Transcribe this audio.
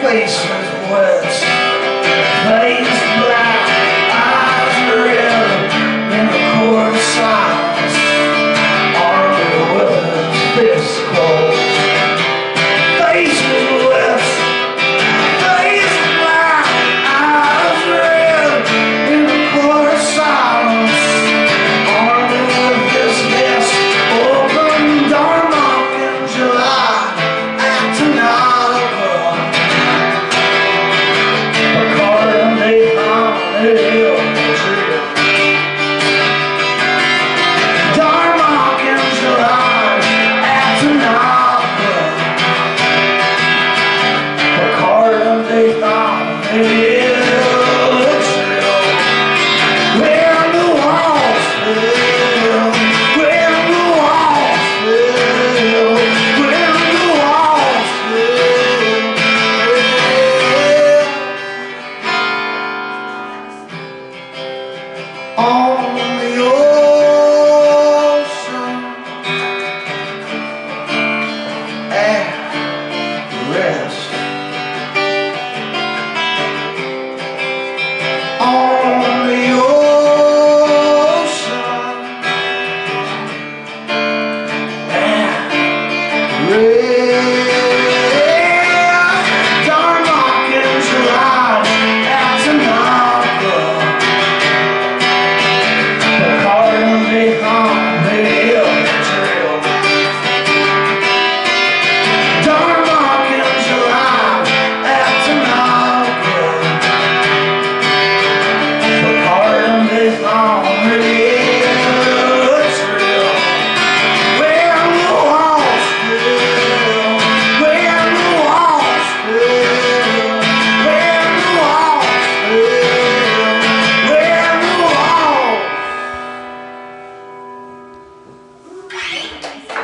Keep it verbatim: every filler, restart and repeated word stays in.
faces wet, face black, eyes red, in the court of silence, army weapons, fists closed. Faces wet, face black, eyes red, in the court of silence, army with his desk open, Darmok in July, acting out of love. Darmok in July, acting out of love. Picard and they thought it looks real. When the walls fell, when the walls fell, when the walls fell. On the ocean at rest, on the ocean at rest, Darmok in July, acting out of love. Darmok in July, acting out of love. Picard and they thought it looks real. When the walls fell, when the walls fell, when the walls fell, when the walls